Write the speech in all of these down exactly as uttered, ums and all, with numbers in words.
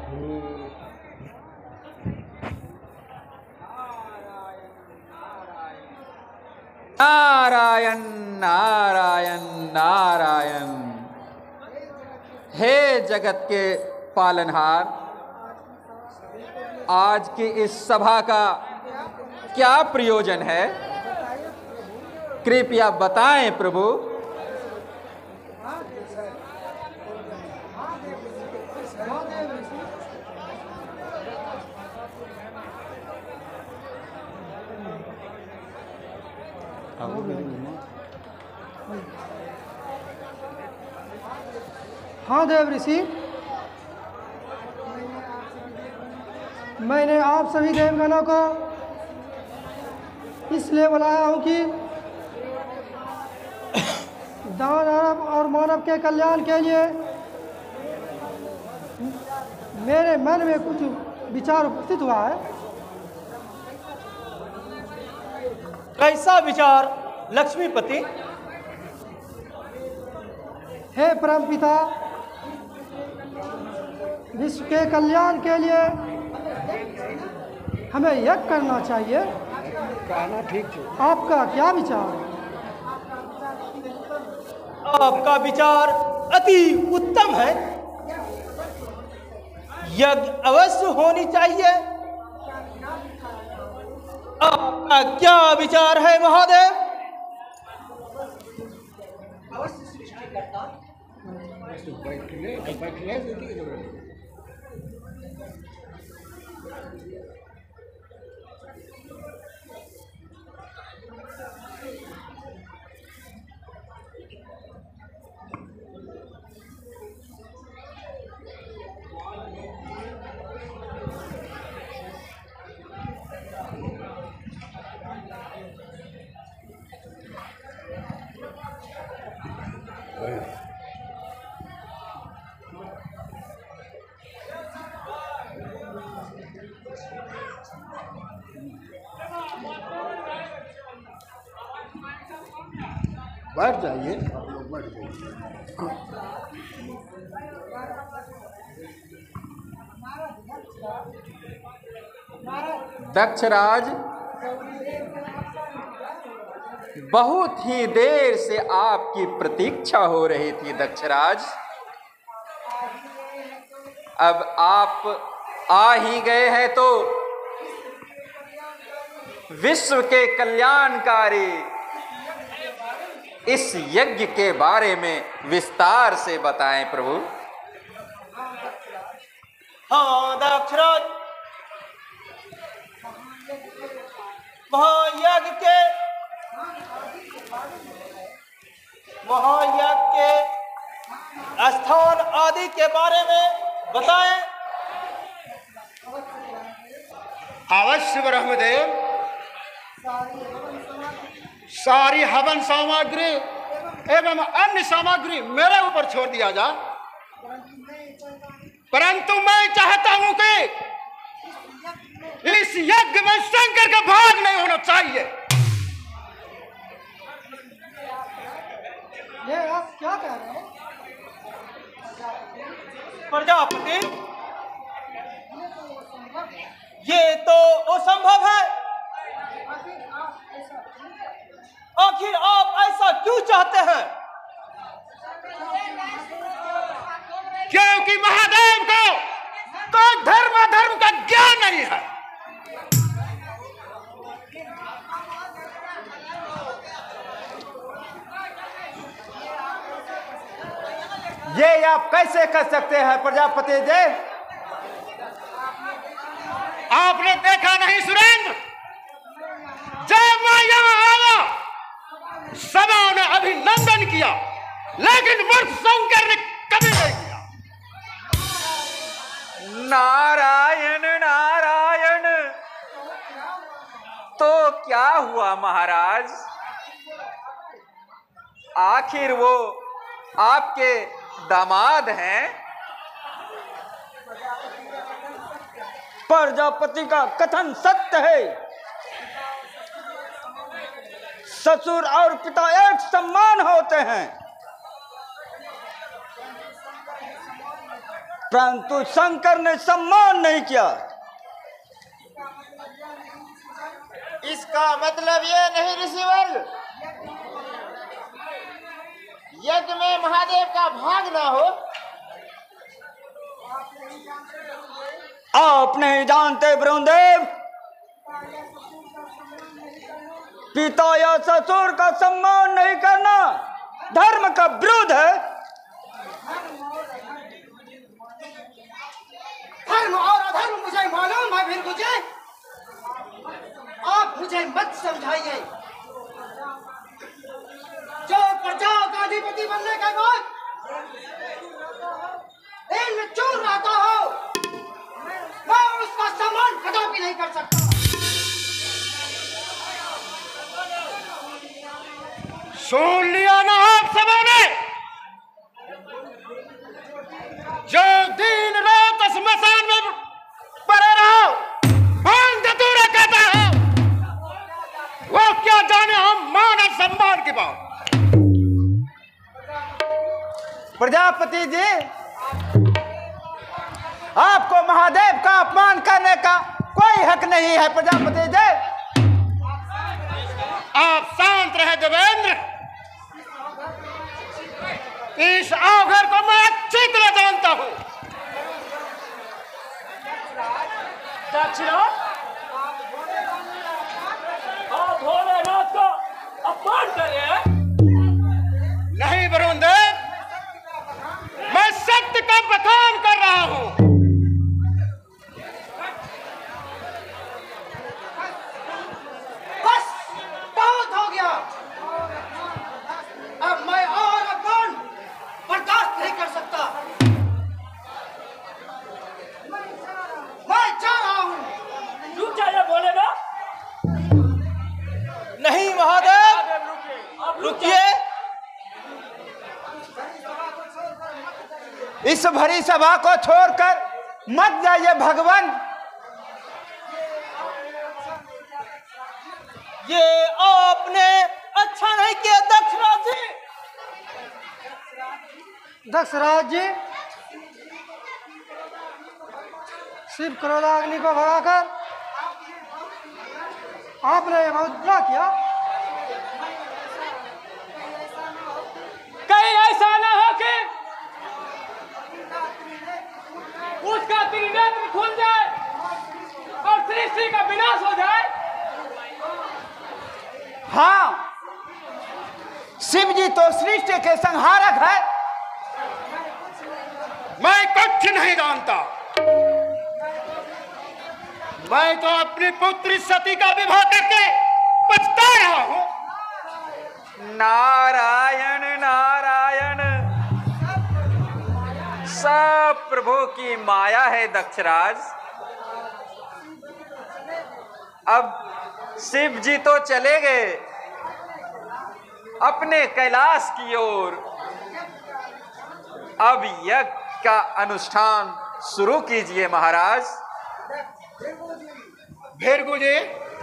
नारायण नारायण नारायण। हे जगत के पालनहार, आज की इस सभा का क्या प्रयोजन है, कृपया बताएं प्रभु। हाँ देव ऋषि, मैंने आप सभी देवगणों को इसलिए बुलाया हूँ कि दानव और मानव के कल्याण के लिए मेरे मन में कुछ विचार उपस्थित हुआ है। कैसा विचार लक्ष्मीपति? हे परमपिता, विश्व के कल्याण के लिए हमें यज्ञ करना चाहिए। कहना ठीक है। आपका क्या विचार है? आपका विचार अति उत्तम है। यज्ञ अवश्य होनी चाहिए। आपका क्या विचार है महादेव? अवश्य सृष्टिकर्ता। बैठने बैठने बैठ जाइए, आप लोग बैठ जाइए। दक्षराज, बहुत ही देर से आपकी प्रतीक्षा हो रही थी दक्षराज। अब आप आ ही गए हैं तो विश्व के कल्याणकारी इस यज्ञ के बारे में विस्तार से बताएं प्रभु। हाँ दक्षराज, महायज्ञ के महायज्ञ के स्थान आदि के बारे में बताएं। अवश्य ब्रह्मदेव, सारी हवन सामग्री एवं अन्य सामग्री मेरे ऊपर छोड़ दिया जा, परंतु मैं चाहता हूं कि इस यज्ञ में शंकर का भाग नहीं होना चाहिए। ये आप क्या कह रहे हैं? प्रजापति, ये तो असंभव है। आखिर आप ऐसा क्यों चाहते हैं? क्योंकि महादेव को तो धर्म धर्म का ज्ञान नहीं है। ये आप कैसे कर सकते हैं प्रजापति जी? आपने देखा नहीं सुरेंद्र, जब मैं यहाँ आया सभा ने अभिनंदन किया, लेकिन वर्ष शंकर ने कभी नहीं किया। नारायण नारायण। तो क्या हुआ महाराज? आखिर वो आपके दामाद हैं? प्रजापति का कथन सत्य है। ससुर और पिता एक समान होते हैं। परंतु शंकर ने सम्मान नहीं किया। इसका मतलब ये नहीं ऋषिवर्ग, यज्ञ में महादेव का भाग ना हो। आप नहीं जानते ब्रह्मदेव, पिता या ससुर का सम्मान नहीं करना धर्म का विरोध है। धर्म और अधर्म मुझे मालूम है, फिर मुझे आप मुझे मत समझाइए। जो प्रजा का अधिपति बनने के बाद इन चूर रहता हो, मैं उसका सम्मान कदापि नहीं कर सकता। सुन लिया ना आप सबों ने, जो दिन रात स्मशान में पड़े रहो, भांग धतूरा कहता है, वो क्या जाने हम मान और सम्मान की बात। प्रजापति जी, आपको महादेव का अपमान करने का कोई हक नहीं है। प्रजापति जी, आप शांत रहे देवेंद्र। इस अवघर को मैं अच्छी तरह जानता हूं। दक्षिणाथ, आप भोलेनाथ का अपमान कर रहे हैं। नहीं वरुणदेव, मैं सत्य का बखान कर रहा हूं। बस बहुत हो गया, अब मैं और अपमान बर्दाश्त नहीं कर सकता। मैं जा रहा हूँ। रुक जाइए भोलेनाथ। नहीं महादेव, आप रुकिए। इस भरी सभा को छोड़कर मत जाइए भगवान। ये आपने अच्छा नहीं किया दक्षराज जी। दक्षराज जी, शिव क्रोधाग्नि को भगाकर आपने ये बहुत बुरा किया। कहीं ऐसा ना हो कि उसका त्रिनेत्र खुल जाए और सृष्टि का विनाश हो जाए। हाँ, शिव जी तो सृष्टि के संहारक है। मैं कुछ नहीं जानता। मैं तो अपनी पुत्री सती का विवाह करके पछता रहा हूं। नारायण नारायण, सब प्रभु की माया है दक्षराज। अब शिव जी तो चले गए अपने कैलाश की ओर। अब यज्ञ का अनुष्ठान शुरू कीजिए महाराज। भृगु जी,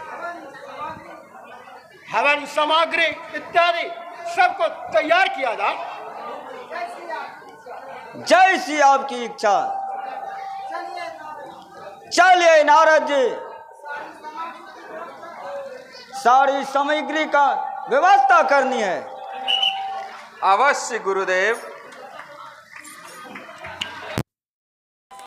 हवन सामग्री इत्यादि सबको तैयार किया जाए। जैसी आपकी इच्छा। चलिए नारद जी, सारी सामग्री का व्यवस्था करनी है। अवश्य गुरुदेव।